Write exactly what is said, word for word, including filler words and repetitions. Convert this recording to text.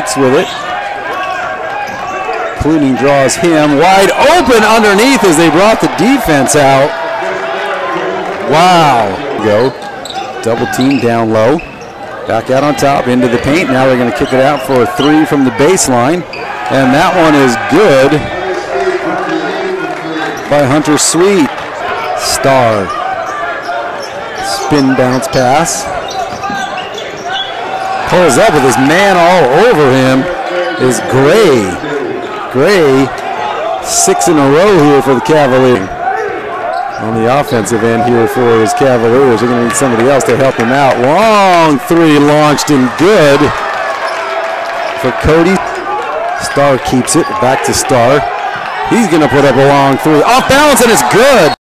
Weeks with it. Clooney draws him wide open underneath as they brought the defense out. Wow. Go. Double team down low. Back out on top into the paint. Now they're going to kick it out for a three from the baseline. And that one is good by Hunter Sweet. Star. Spin bounce pass. Pulls up with his man all over him is Gray. Gray, six in a row here for the Cavaliers. On the offensive end here for his Cavaliers, they're going to need somebody else to help him out. Long three launched and good for Cody. Star keeps it, back to Star. He's going to put up a long three. Off balance and it's good.